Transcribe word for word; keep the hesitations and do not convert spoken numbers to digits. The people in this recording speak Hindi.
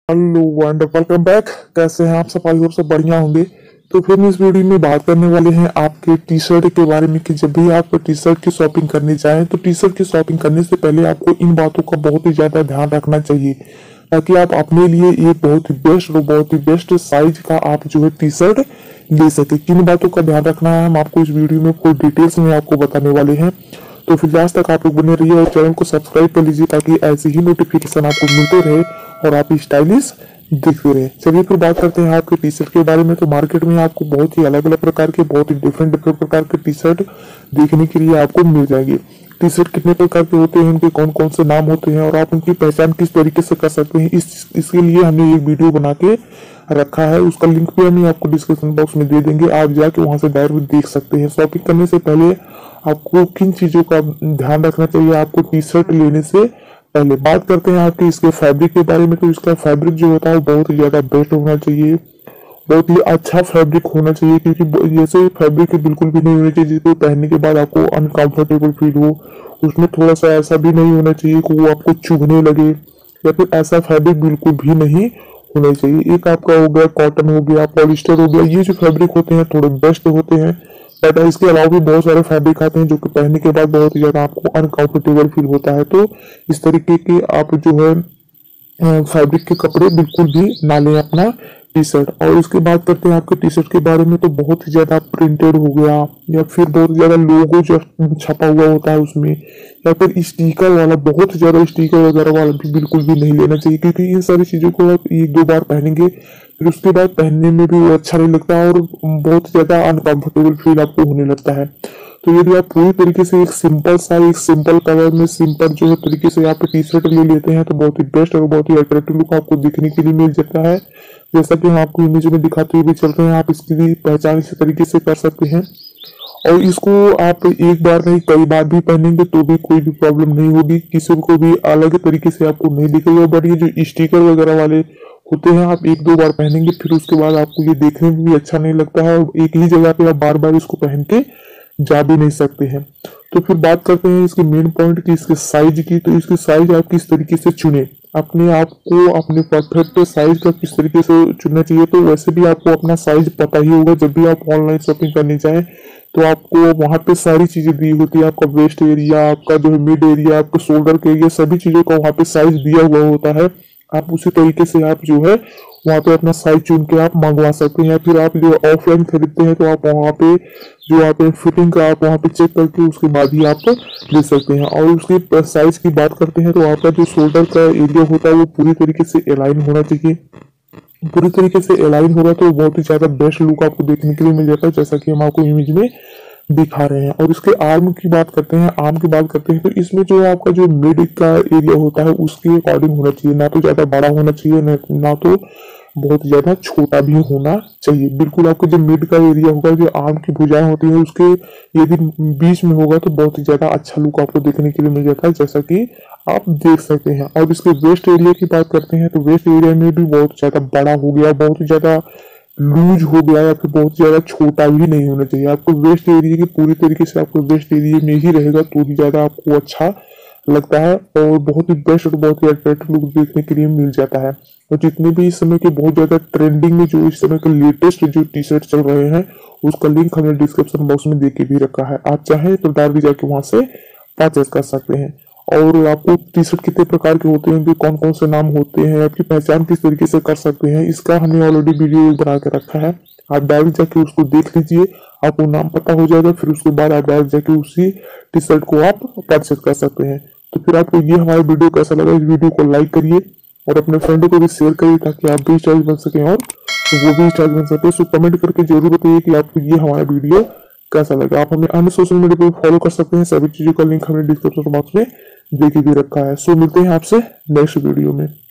Hello and welcome back. कैसे हैं आप? सफाई और सब बढ़िया होंगे। तो फिर इस वीडियो में बात करने वाले हैं आपके टी शर्ट के बारे में कि जब भी आप टी शर्ट की शॉपिंग करने जाएं तो टी शर्ट की शॉपिंग करने से पहले आपको इन बातों का बहुत ही ज्यादा ध्यान रखना चाहिए ताकि आप अपने लिए एक बहुत ही बेस्ट और बहुत ही बेस्ट साइज का आप जो है टी शर्ट ले सके। किन बातों का ध्यान रखना है हम आपको इस वीडियो में पूरी डिटेल्स में आपको बताने वाले हैं। तो फिर लास्ट तक आप लोग बने रहिए और चैनल को सब्सक्राइब कर लीजिए ताकि ऐसे ही नोटिफिकेशन आपको मिलते रहे और आप स्टाइलिश दिखते रहे। चलिए फिर बात करते हैं आपके टी शर्ट के बारे में। तो मार्केट में आपको बहुत ही अलग अलग प्रकार के बहुत ही डिफरेंट डिफरेंट प्रकार के टी शर्ट देखने के लिए आपको मिल जाएंगे। टी शर्ट कितने प्रकार के होते हैं, उनके कौन कौन से नाम होते हैं और आप उनकी पहचान किस तरीके से कर सकते हैं, इस इसके लिए हमने एक वीडियो बना के रखा है। उसका लिंक भी हम आपको डिस्क्रिप्शन बॉक्स में दे देंगे, आप जाके वहां से डायरेक्ट देख सकते हैं। शॉपिंग करने से पहले आपको किन चीजों का ध्यान रखना चाहिए आपको टी शर्ट लेने से पहले। बात करते हैं आपके इसके फैब्रिक के बारे में। तो इसका फैब्रिक जो होता है बहुत ही ज्यादा बेस्ट होना चाहिए, बहुत ही अच्छा फैब्रिक होना चाहिए, क्योंकि जैसे फैब्रिक बिल्कुल भी नहीं होना चाहिए जिसको पहनने के बाद आपको अनकंफर्टेबल फील हो। उसमें थोड़ा सा ऐसा भी नहीं होना चाहिए कि वो आपको चुभने लगे, या फिर ऐसा फैब्रिक बिल्कुल भी नहीं होना चाहिए। एक आपका हो गया कॉटन, हो गया पॉलिस्टर, हो गया, ये जो फैब्रिक होते हैं थोड़े बेस्ट होते हैं। बट इसके अलावा भी बहुत सारे फैब्रिक आते हैं जो कि पहनने के बाद बहुत ही ज्यादा आपको अनकंफर्टेबल फील होता है। तो इस तरीके के आप जो है फैब्रिक के कपड़े बिल्कुल भी ना लें अपना टी शर्ट। और उसके बाद करते हैं आपके टी शर्ट के बारे में। तो बहुत ही ज्यादा प्रिंटेड हो गया या फिर बहुत ज्यादा लोगो जो छपा हुआ होता है उसमें, या फिर स्टिकर वाला, बहुत ज्यादा स्टिकर वगैरह वाला भी बिल्कुल भी नहीं लेना चाहिए, क्योंकि इन सारी चीजों को आप एक दो बार पहनेंगे फिर उसके बाद पहनने में भी वो अच्छा नहीं लगता और बहुत ज्यादा अनकंफर्टेबल फील आपको होने लगता है। तो यदि आप पूरी तरीके से एक सिंपल सा एक सिंपल कलर में सिंपल जो है तरीके से आप टी शर्ट ले लेते हैं तो बहुत ही बेस्ट और बहुत ही अट्रैक्टिव लुक आपको दिखने के लिए मिल जाता है। जैसा कि हम आपको इमेज में दिखाते हुए चल रहे हैं, आप इसकी भी पहचान इसी तरीके से कर सकते हैं। और इसको आप एक बार नहीं कई बार भी पहनेंगे तो भी कोई भी प्रॉब्लम नहीं होगी, किसी को भी अलग तरीके से आपको नहीं दिखेगा। बट ये जो स्टिकर वगैरह वाले होते हैं आप एक दो बार पहनेंगे फिर उसके बाद आपको ये देखने में भी अच्छा नहीं लगता है और एक ही जगह पे आप बार बार इसको पहन के जा भी नहीं सकते हैं। तो फिर बात करते हैं इसके मेन पॉइंट की, इसके साइज की। तो इसके साइज आप किस तरीके से चुने, अपने आप को अपने परफेक्ट साइज का किस तरीके से चुनना चाहिए। तो वैसे भी आपको अपना साइज पता ही होगा। जब भी आप ऑनलाइन शॉपिंग करने जाएं तो आपको वहां पे सारी चीजें दी होती है, आपका वेस्ट एरिया, आपका जो है मिड एरिया, आपका शोल्डर के एरिया, सभी चीजों का वहां पे साइज दिया हुआ होता है। आप उसी तरीके से आप जो है वहां पे अपना साइज चुन के आप मंगवा सकते हैं, या फिर आप जो ऑफलाइन खरीदते हैं तो आप वहां पे जो आप फिटिंग का आप वहां पे चेक करके उसके बाद ही आप ले सकते हैं। और उसके साइज की बात करते हैं तो आपका जो शोल्डर का एरिया होता है वो पूरी तरीके से अलाइन होना चाहिए। पूरी तरीके से अलाइन होगा तो बहुत ही ज्यादा बेस्ट लुक आपको देखने के लिए मिल जाता है, जैसा कि हम आपको इमेज में दिखा रहे हैं। और इसके आर्म की बात करते हैं, आर्म की बात करते हैं तो इसमें जो आपका जो मिड का एरिया होता है उसके अकॉर्डिंग होना चाहिए, ना तो ज्यादा बड़ा होना चाहिए ना तो बहुत ज्यादा छोटा भी होना चाहिए। बिल्कुल आपका जो मिड का एरिया होगा, जो आर्म की भुजाएं होती है उसके यदि बीच में होगा तो बहुत ही ज्यादा अच्छा लुक आपको देखने के लिए मिल जाता है, जैसा कि आप देख सकते हैं। और इसके वेस्ट एरिया की बात करते हैं तो वेस्ट एरिया में भी बहुत ज्यादा बड़ा हो गया, बहुत ज्यादा लूज हो गया, या फिर बहुत ज्यादा छोटा भी नहीं होना चाहिए। आपको वेस्ट एरिया के पूरी तरीके से आपको वेस्ट एरिया में ही रहेगा तो ही ज्यादा आपको अच्छा लगता है और बहुत ही बेस्ट और बहुत ही अट्रैक्टिव लुक देखने के लिए मिल जाता है। और जितने भी इस समय के बहुत ज्यादा ट्रेंडिंग में जो इस समय के लेटेस्ट जो टी शर्ट चल रहे हैं उसका लिंक हमने डिस्क्रिप्शन बॉक्स में दे के भी रखा है, आप चाहें तो डायरेक्ट जाके वहां से परचेस कर सकते हैं। और आपको टी शर्ट कितने प्रकार के होते हैं, उनके कौन कौन से नाम होते हैं, आपकी पहचान किस तरीके से कर सकते हैं, इसका हमने ऑलरेडी वीडियो बना के रखा है। आप डायरेक्ट जाके उसको देख लीजिए, आपको नाम पता हो जाएगा, फिर उसके बाद आप डायरेक्ट जाके उसी टी शर्ट को आप परचेस कर सकते हैं। तो फिर आपको ये हमारा वीडियो कैसा लगा, इस वीडियो को लाइक करिए और अपने फ्रेंडों को भी शेयर करिए ताकि आप भी स्टाइल बन सकें और वो भी स्टाइल बन सके। सो कमेंट करके जरूर बताइए कि आपको ये हमारा वीडियो कैसा लगा। आप हमें अन्य सोशल मीडिया पर फॉलो कर सकते हैं, सभी चीजों का लिंक हमने डिस्क्रिप्शन बॉक्स में दे के भी रखा है। सो मिलते हैं आपसे नेक्स्ट वीडियो में।